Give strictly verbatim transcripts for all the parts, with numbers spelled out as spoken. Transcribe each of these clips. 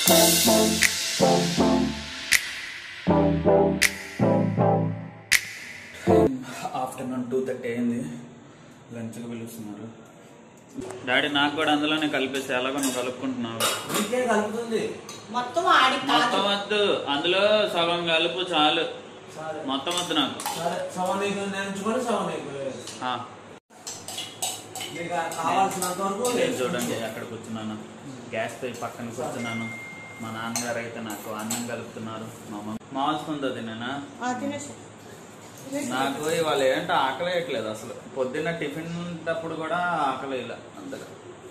Afternoon two thirty అయింది. లంచ్కి పిలుస్తున్నారు. డాడీ నాకు కూడా అందులోనే కలిపేసి ఎలాగో నువ్వు కలుపుకుంటున్నావు. మొత్తం వద్దు, అందులో సగం కలుపు చాలు, మొత్తం వద్దు నాకు. చూడండి అక్కడ కూర్చున్నాను, గ్యాస్ పై పక్కన కూర్చున్నాను. మా నాన్నగారు అయితే నాకు అన్నం కలుపుతున్నారు. మా అమ్మ మాల్చుకుంటుంది. నేనా నాకు ఇవాళ ఏంటో ఆకలి వేయట్లేదు అసలు. పొద్దున్న టిఫిన్ అప్పుడు కూడా ఆకలి ఇలా అంతగా.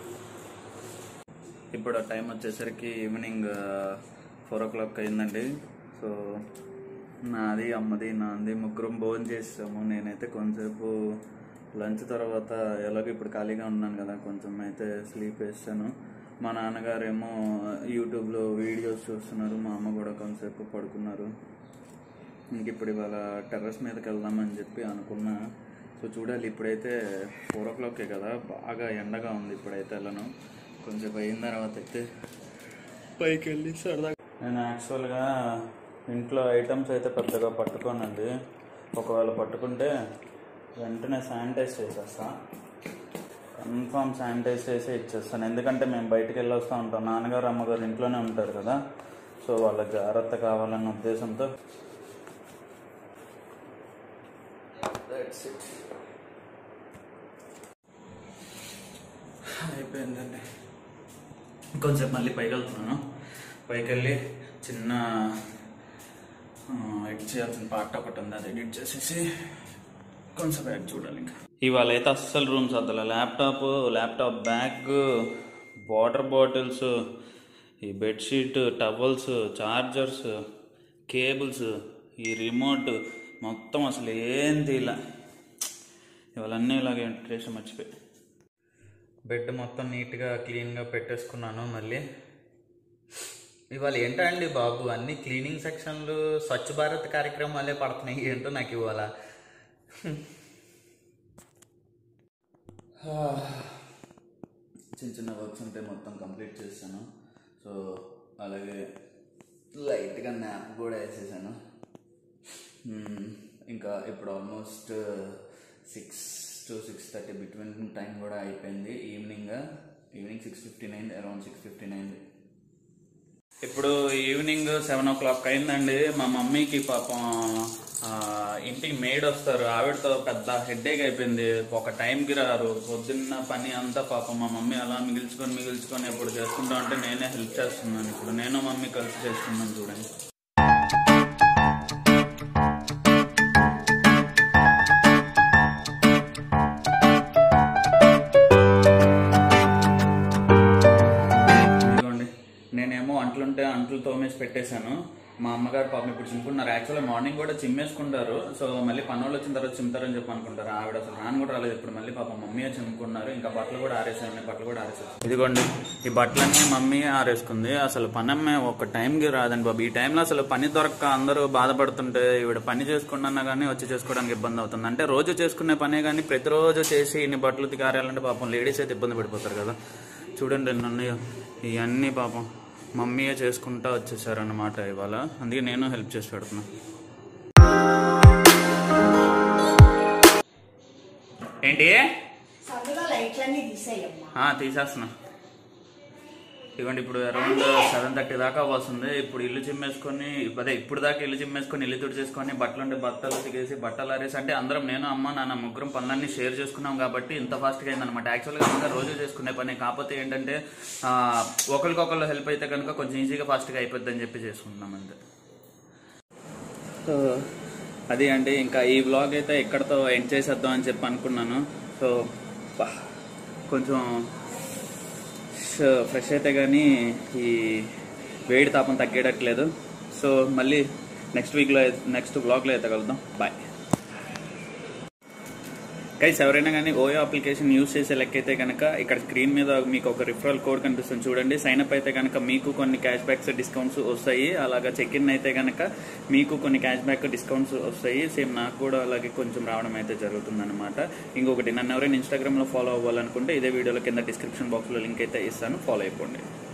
ఇప్పుడు టైం వచ్చేసరికి ఈవినింగ్ ఫోర్ ఓ క్లాక్ అయిందండి. సో నాది అమ్మది నాది ముగ్గురం భోజనం చేసాము. నేనైతే కొంచెంసేపు లంచ్ తర్వాత ఎలాగో ఇప్పుడు ఖాళీగా ఉన్నాను కదా, కొంచెం అయితే స్లీప్ వేస్తాను. మా నాన్నగారేమో యూట్యూబ్లో వీడియోస్ చూస్తున్నారు. మా అమ్మ కూడా కొంచెంసేపు పడుకున్నారు. ఇంక ఇప్పుడు ఇవాళ టెర్రస్ మీదకి వెళ్దామని చెప్పి అనుకున్నా. సో చూడాలి, ఇప్పుడైతే ఫోర్ ఓ క్లాకే కదా, బాగా ఎండగా ఉంది. ఇప్పుడైతే వెళ్ళను, కొంచెం అయిన తర్వాత అయితే పైకి వెళ్ళి సరదాగా. నేను యాక్చువల్గా ఇంట్లో ఐటమ్స్ అయితే పెద్దగా పట్టుకోనండి. ఒకవేళ పట్టుకుంటే వెంటనే శానిటైజ్ చేసేస్తా, కన్ఫామ్ శానిటైజ్ చేసి ఇచ్చేస్తాను. ఎందుకంటే మేము బయటకు వెళ్ళి వస్తూ ఉంటాం, నాన్నగారు అమ్మగారు ఇంట్లోనే ఉంటారు కదా. సో వాళ్ళకి జాగ్రత్త కావాలన్న ఉద్దేశంతో అయిపోయిందండి. కొంచెం మళ్ళీ పైకి వెళ్తున్నాను. పైకి వెళ్ళి చిన్న ఎడిట్ చేయాల్సిన పార్ట్ ఒకటి ఉంది, అది ఎడిట్ చేసేసి కొంచెం బ్యాగ్ చూడాలి. ఇంకా ఇవాళ అయితే అస్సలు రూమ్స్ వద్దాల. Laptop laptop bag, water bottles, ఈ బెడ్షీట్, టవల్స్, చార్జర్స్, కేబుల్స్, ఈ రిమోట్ మొత్తం అసలు ఏం తీలా. ఇవాళ అన్నీ ఇలాగే ట్రేషన్ మర్చిపోయి. బెడ్ మొత్తం నీట్గా క్లీన్గా పెట్టేసుకున్నాను. మళ్ళీ ఇవాళ ఏంటండి బాబు అన్ని క్లీనింగ్ సెక్షన్లు, స్వచ్ఛ భారత్ కార్యక్రమాలే పడుతున్నాయి. ఏంటో నాకు ఇవాళ చిన్న చిన్న వర్క్స్ ఉంటే మొత్తం కంప్లీట్ చేశాను. సో అలాగే లైట్గా న్యాప్ కూడా వేసేసాను. ఇంకా ఇప్పుడు almost six to six thirty between time కూడా అయిపోయింది. Evening evening six fifty nine around six fifty nine ఇప్పుడు ఈవినింగ్ సెవెన్ ఓ క్లాక్ అయిందండి. మా మమ్మీకి పాపం ఇంటికి మేడ్ వస్తారు, ఆవిడతో పెద్ద హెడ్ఏక్ అయిపోయింది. ఒక టైంకి రారు. పొద్దున్న పని అంతా పాపం మా మమ్మీ అలా మిగిల్చుకొని మిగిల్చుకొని ఎప్పుడు చేసుకుంటా ఉంటే నేనే హెల్ప్ చేస్తున్నాను. ఇప్పుడు నేను మమ్మీ కలిసి చేస్తున్నాను. చూడండి అంట్లుంటే అంట్లు తోమేసి పెట్టేశాను. మా అమ్మగారు పాపం ఇప్పుడు చింపుకున్నారు. యాక్చువల్గా మార్నింగ్ కూడా చిమ్మేసుకుంటారు. సో మళ్ళీ పనులు వచ్చిన తర్వాత చిమ్ముతారని చెప్పి అనుకుంటారు. ఆవిడ అసలు రాను కూడా రాలేదు. ఇప్పుడు మళ్ళీ పాపం మమ్మీ చిమ్ముకున్నారు. ఇంకా బట్టలు కూడా ఆరేసాను. బట్టలు కూడా ఆరేసాను. ఇదిగోండి ఈ బట్టలన్నీ మమ్మీ ఆరేసుకుంది. అసలు పనమ్మే ఒక టైంకి రాదండి బాబు. ఈ టైంలో అసలు పని దొరక్క అందరూ బాధపడుతుంటే ఈవిడ పని చేసుకున్నా కానీ వచ్చి చేసుకోవడానికి ఇబ్బంది అవుతుంది. అంటే రోజు చేసుకునే పనే కానీ ప్రతిరోజు చేసి ఇన్ని బట్టలు తికారాలంటే పాపం లేడీస్ అయితే ఇబ్బంది పడిపోతారు కదా. చూడండి నన్ను ఇవన్నీ పాపం మమ్మీయే చేసుకుంటా వచ్చేసారన్నమాట ఇవాళ. అందుకే నేను హెల్ప్ చేసి పెడుతున్నా. ఏంటి తీసేస్తున్నా. ఇదిగోండి ఇప్పుడు అరౌండ్ సెవెన్ థర్టీ దాకా వస్తుంది. ఇప్పుడు ఇల్లు చిమ్మేసుకొని అదే ఇప్పుడు దాకా ఇల్లు చిమ్మేసుకొని ఇల్లు తుడిచేసుకొని బట్టలు ఉంటే బట్టలు తిగేసి బట్టలు ఆరేసి, అంటే అందరం నేను అమ్మ నాన్న ముగ్గురం పనులన్నీ షేర్ చేసుకున్నాం కాబట్టి ఇంత ఫాస్ట్గా అయిందనమాట. యాక్చువల్గా అందరూ రోజు చేసుకునే పని, కాకపోతే ఏంటంటే ఒకరికొకరు హెల్ప్ అయితే కనుక కొంచెం ఈజీగా ఫాస్ట్గా అయిపోద్ది అని చెప్పి చేసుకుంటున్నాం అంతే. సో అది అంటే ఇంకా ఈ వ్లాగ్ అయితే ఎక్కడితో ఎండ్ చేసేద్దాం అని చెప్పి అనుకున్నాను. సో కొంచెం ఫ్రెష్ అయితే కానీ ఈ వేడి తాపం తగ్గేటట్లేదు. సో మళ్ళీ నెక్స్ట్ వీక్లో నెక్స్ట్ వ్లాగ్లో అయితే కలుద్దాం. Bye guys. ఎవరైనా కానీ ఓయో అప్లికేషన్ యూజ్ చేసే లెక్క అయితే కనుక ఇక్కడ స్క్రీన్ మీద మీకు ఒక రిఫరల్ కోడ్ కనిపిస్తుంది చూడండి. సైన్ అప్ అయితే కనుక మీకు కొన్ని క్యాష్ బ్యాక్స్ డిస్కౌంట్స్ వస్తాయి. అలాగా చెక్ ఇన్ అయితే కనుక మీకు కొన్ని క్యాష్ బ్యాక్ డిస్కౌంట్స్ వస్తాయి. సేమ్ నాకు కూడా అలాగే కొంచెం రావడం అయితే జరుగుతుంది అనమాట. ఇంకొకటి, నన్ను ఎవరైనా ఇన్స్టాగ్రామ్లో ఫాలో అవ్వాలనుకుంటే ఇదే వీడియోలో కింద డిస్క్రిప్షన్ బాక్స్లో లింక్ అయితే ఇస్తాను, ఫాలో అయిపోండి.